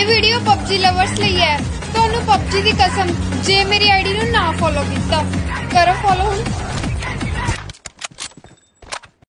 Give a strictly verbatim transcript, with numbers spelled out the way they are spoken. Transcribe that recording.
Video PUBG lovers ਲਈ ਹੈ। ਤੁਹਾਨੂੰ ਪਬਜੀ ਦੀ ਕਸਮ, ਜੇ ਮੇਰੀ ਆਈਡੀ ਨੂੰ ਨਾ ਫੋਲੋ ਕੀਤਾ ਕਰੋ ਫੋਲੋ ਹੁਣ।